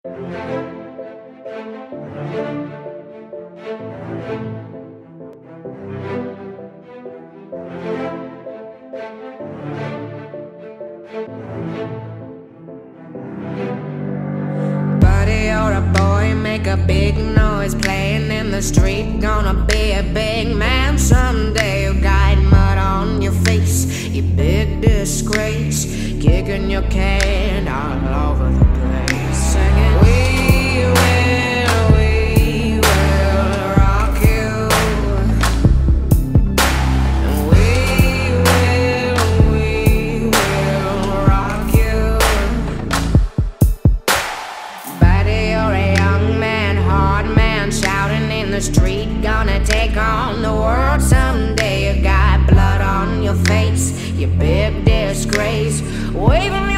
Buddy, you're a boy, make a big noise, playing in the street, gonna be a big man someday. You got mud on your face, you big disgrace, kicking your can all over the place, singing, we will rock you, and we will rock you. Buddy, you're a young man, hard man, shouting in the street, gonna take on the world someday. You got blood on your face, you big disgrace, waving